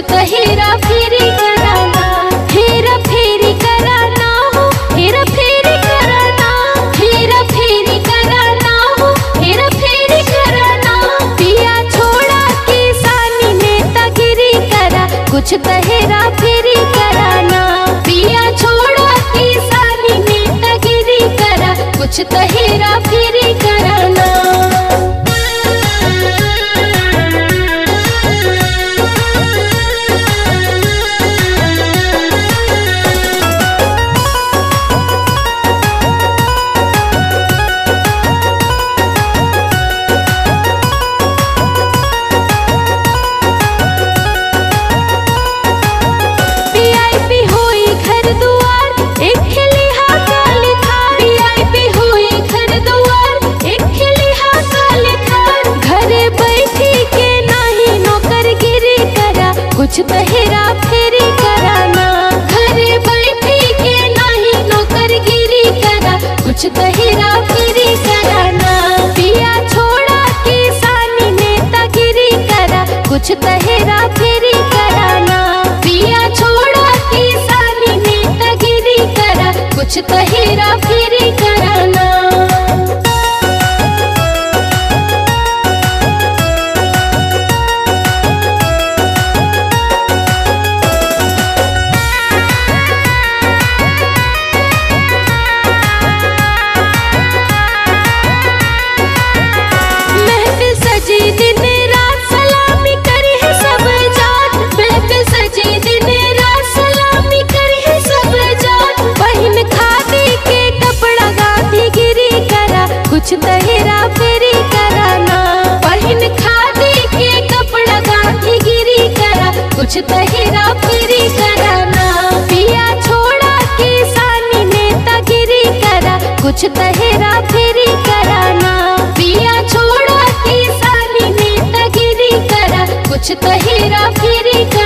तो हेरा फेरी कराना, हेरा फेरी कराना हो, हेरा फेरी कराना, हेरा फेरी कराना हो, हेरा फेरी कराना। पिया छोड़ा किसानी नेतागिरी करा, कुछ तो हेरा फेरी कराना। पिया छोड़ा किसानी नेतागिरी करा, कुछ तो हेरा फेरी कराना। कुछ तो हेरा फेरी कराना, घरे बैठी के नहीं नौकरगिरी करा, कुछ तो हेरा फेरी कराना। पिया छोड़ा किसानी नेतागिरी करा, कुछ तो हेरा फेरी कराना। पिया छोड़ा किसानी नेतागिरी करा, कुछ तो हेरा फेरी कराना। कुछ तो हेरा फेरी कराना, बहिन खादी के कपड़ा गांधी गिरी करा, कुछ तो हेरा फेरी कराना। पिया छोड़ा किसानी नेतागिरी करा, कुछ तो हेरा फेरी कराना। पिया छोड़ा किसानी नेतागिरी करा, कुछ तो हेरा फेरी